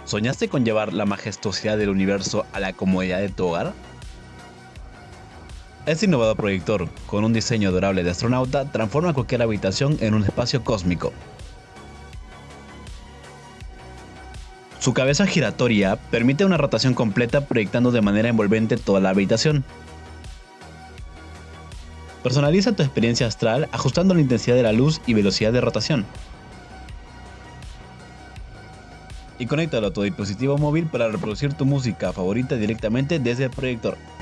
¿Soñaste con llevar la majestuosidad del universo a la comodidad de tu hogar? Este innovador proyector, con un diseño adorable de astronauta, transforma cualquier habitación en un espacio cósmico. Su cabeza giratoria permite una rotación completa proyectando de manera envolvente toda la habitación. Personaliza tu experiencia astral ajustando la intensidad de la luz y velocidad de rotación. Y conéctalo a tu dispositivo móvil para reproducir tu música favorita directamente desde el proyector.